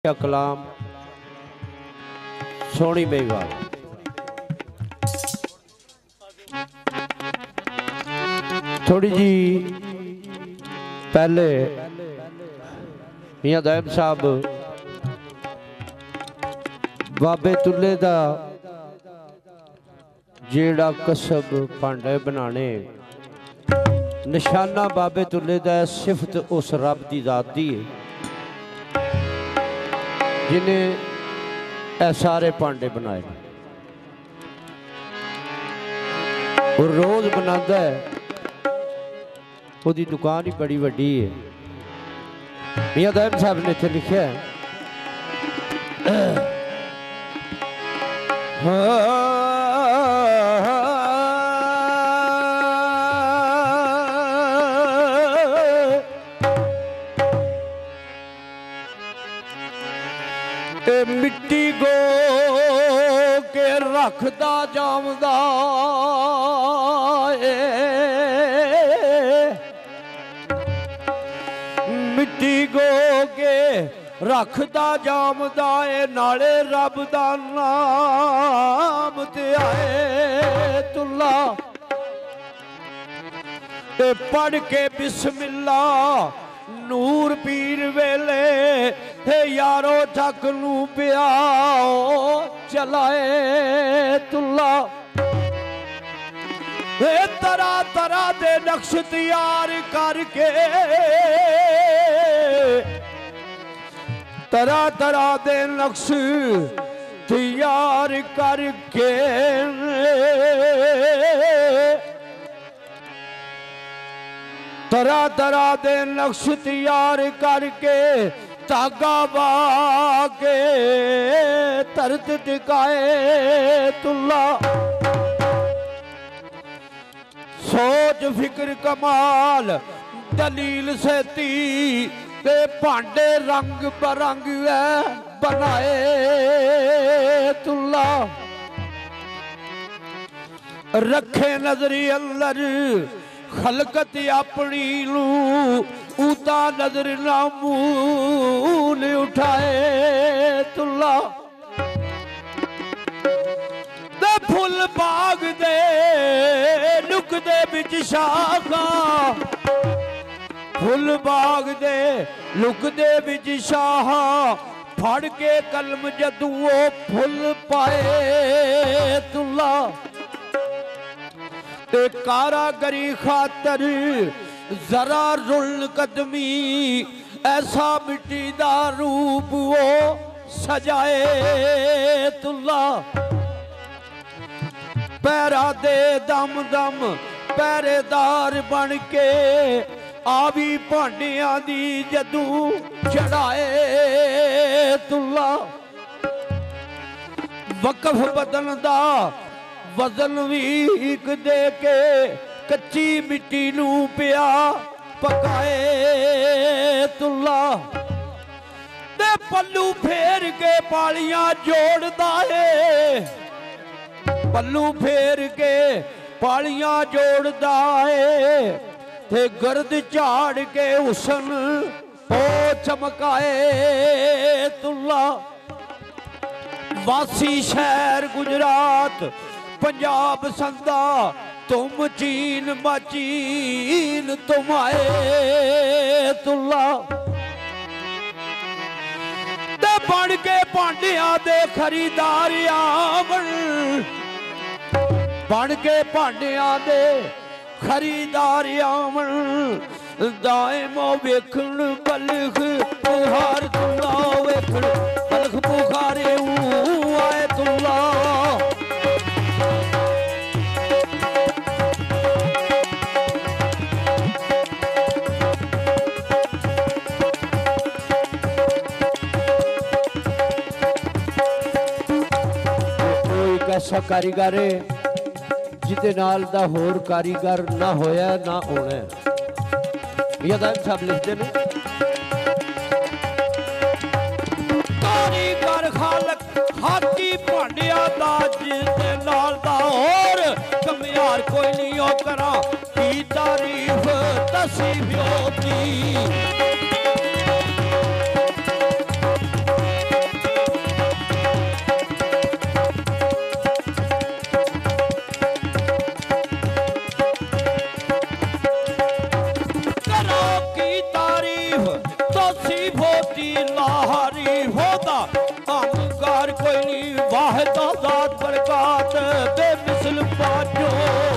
कलाम सोनी मेघवाल। थोड़ी जी पहले मियां दायम साहब बाबे तुल्ले दा जेड़ा कसब भांडे बनाने निशाना बाबे तुल्ले दा सिफत उस रब की जात दी है जिन्हें सारे भांडे बनाए और रोज बनाता है। उसकी दुकान ही बड़ी वड्डी है। मियां दायम साहब ने इत्थे लिखा है मिट्टी गो के रखदा जामदा मिट्टी गो के रखदा जामदा नाले रब दा नाम ते आए तुल्ला ते पढ़ के बिस्मिल्ला नूर पीर वेले हे यारो जग नू पियाओ चलाए तुल्ला तरह तरह दे नक्श तैयार करके तरह तरह दे नक्श तैयार करके तरह तरह दे नक्श तैयार करके धागा बाके तरत टिकाए तुल्ला सोच फिक्र कमाल दलील से ती ते भांडे रंग बरंग बनाए तुल्ला रखे नजरी अल्लर खलकत अपनी लू उता नजर नामून उठाए तुल्ला दे फुल बाग दे लुकदे बिच शाखा फुल बाग दे लुकदे बिच शाहा फड़ के कलम जदू फुल पाए तुल्ला ते कारागरी खातर जरा रुल कदमी ऐसा मिट्टी दा रूप वो सजाए तुल्ला पैरा दे दम दम पहरेदार बन के आवी भांडिया दी जदू चढ़ाए तुल्ला वकफ बदन दा वजन वीक दे के कच्ची मिट्टी नू पिया पकाए तुल्ला ते पल्लू फेर के पालियां जोड़दा है पल्लू फेर के पालियां जोड़दा है ते गर्द झाड़ के हुसन ओ चमकाए तुल्ला वासी शहर गुजरात पंजाब संदा तुम चीन मचीन तुम आए तुल्ला ते बन के भांडिया दे खरीदार आवन बन के भांडिया दे खरीदार आवन दायमो वेखण बलख पुहार तुल्ला वेखण बलख पुखारे आए तुल्ला ऐसा कारीगर है जिदे नाल दा होर कारीगर ना होया ना होना। मियां दायम साहब लिखते ने कारीगर खालक हाथी भांडिया दा जिदे नाल दा होर कमियार कोई नहीं हो करा की तारीफ दसी होती वाहिद आजाद बरकत बेमिसल पाजो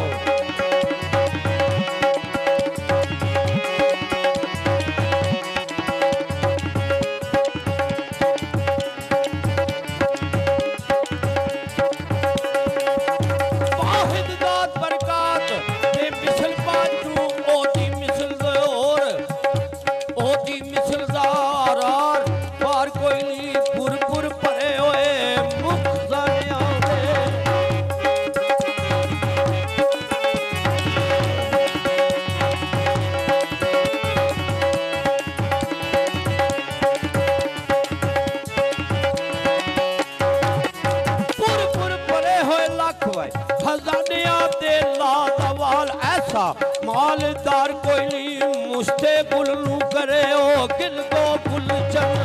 मालदार कोई नहीं मुश्ते बुलू करे ओ गिल को बुल चल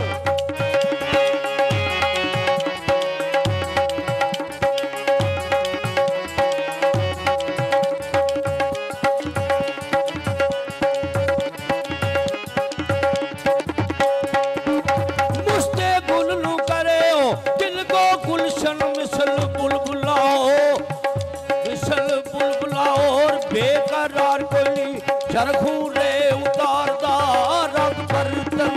मुश्ते बुलू करे ओ गिल को गुलशन मिसल बुलबुलाओ मिसल बुलबुलाओ और बेकरार कोई चरखू रे उतारदा रंग बर्तन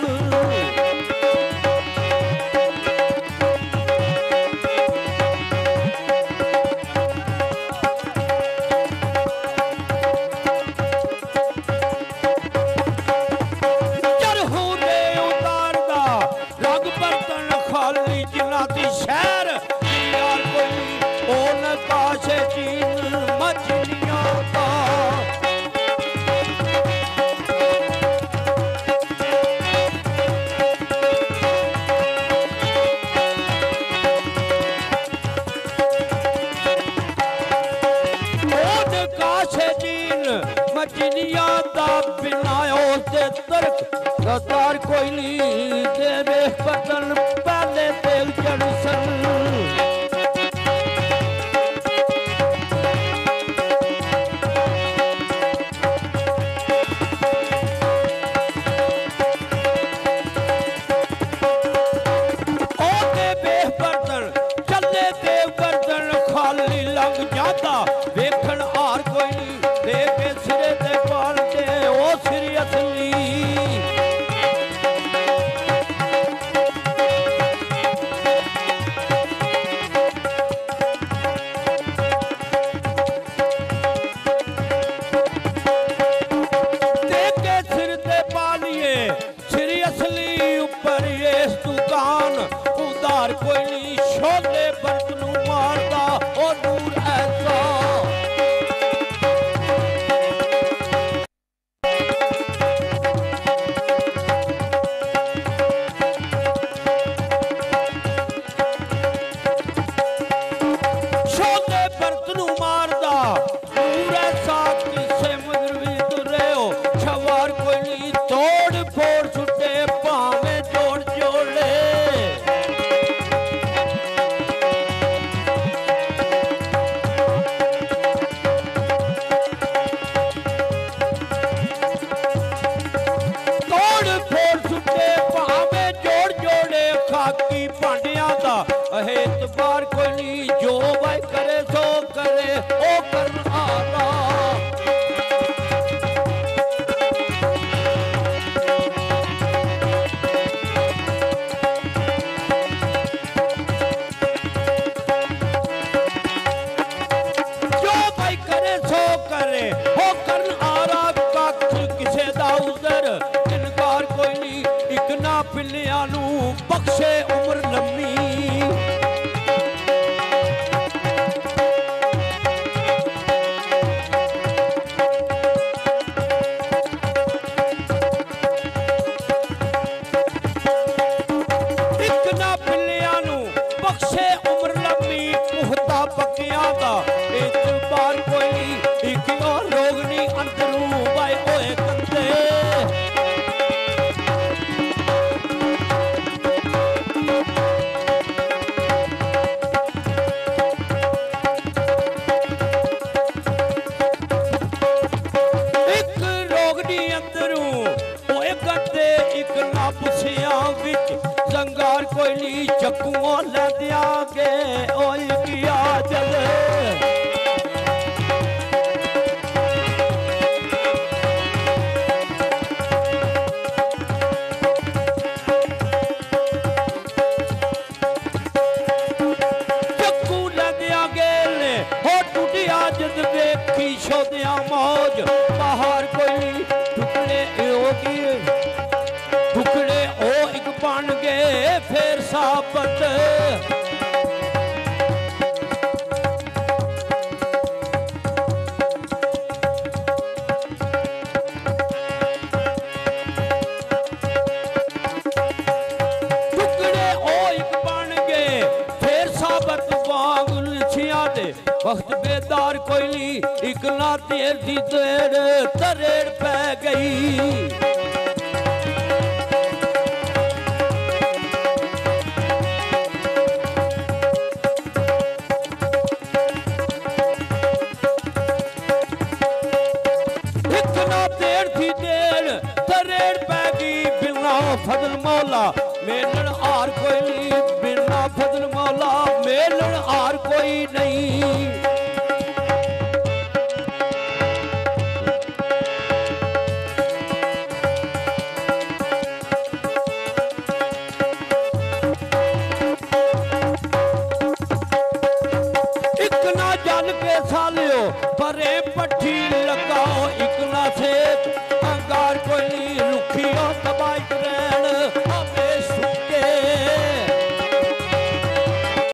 चरखू रे उतारदा रंग बर्तन खाली जिनाती शहर यार कोई ओन काशे चीन मछलियां का मछलियां दा बिनायो ते तर्क रतार कोई नहीं तेरे बदन पहले तेल जड़सन ओते बेबर्तन चले देव गर्दन खाली लंघ जाता वेखण हार कोई नहीं देखे सिरे ते पाल दे ओ सिरी असली देखे सिर ते पालिए सिरी असली ऊपर ये दुकान उधार कोई नहीं शोले बर्तनू मारदा ओ दूर ऐसा एतबार कोई नहीं जो भाई करे सो करे ओ कर आला जो भाई करे सो करे ओ कर आला कख किसे दा उधर इनकार कोई नहीं एक ना पिलिया नू बख्शे उम्र लम्मी एतबार कोई नहीं एक और लोग नहीं अंदरू भाई ओए कंदे एक लोग नहीं अंदरू ओए कंदे एक ना पुछिया विच संगार कोई नहीं चक्कुओं लैंदिया के साबत टुकड़े ओ एक बन गए फिर साबत वांग लछियां दे वक्त बेदार कोई नहीं एक ना देर दी देर तरेड़ पै गई फजल मौला मेलन हार कोई नहीं बिना फजल मौला मेलन हार कोई नहीं